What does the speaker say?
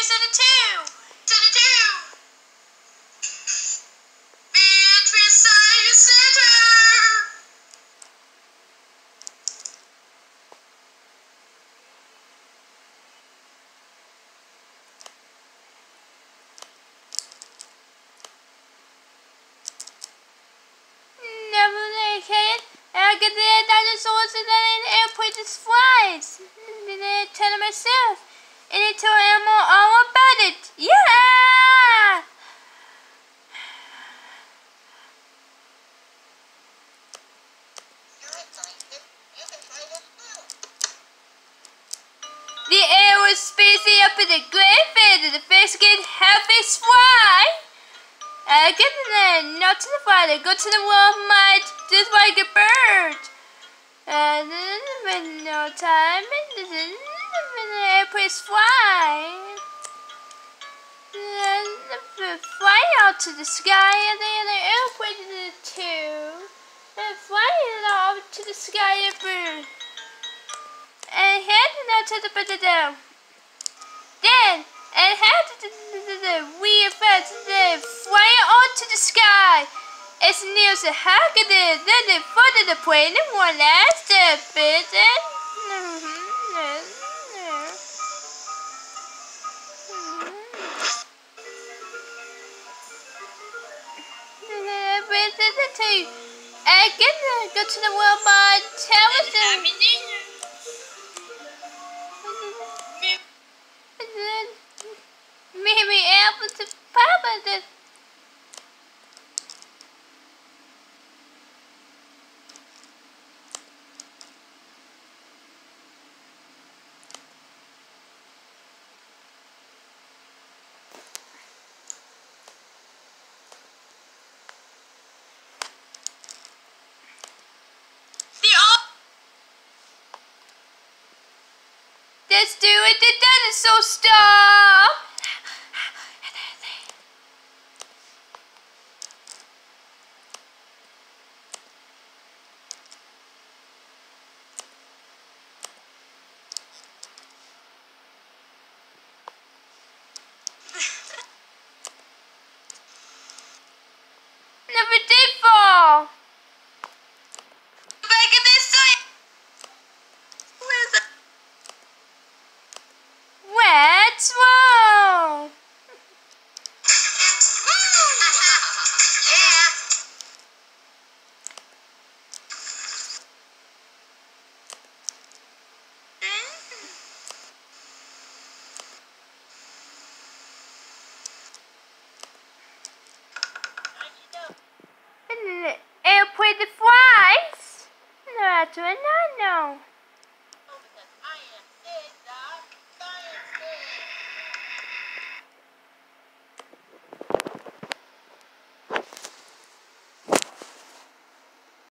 I get the dinosaurs and then an airplane just flies. And then I tell myself. And I tell Elmo all about it. Yeah! The air was spacing up in the great fan and the fish get heavy fly. I get in there, not to the fire, go to the Walmart, just like a bird. And in no time, and the airplanes fly. And fly out to the sky, and then the airplane too. And flying out to the sky and bird. And heading out to the down. Then, and heading to the weird fast, then flying out to the sky. As near as the haggadah, then they folded the plane and one last bit, and again, go to the Walmart, tell us them. And then, maybe able to pop it. Let's do it, the dinosaur stop! Never did fall! Back at this side! Where's that? What's wrong? Airplane flies? No, that's what I know.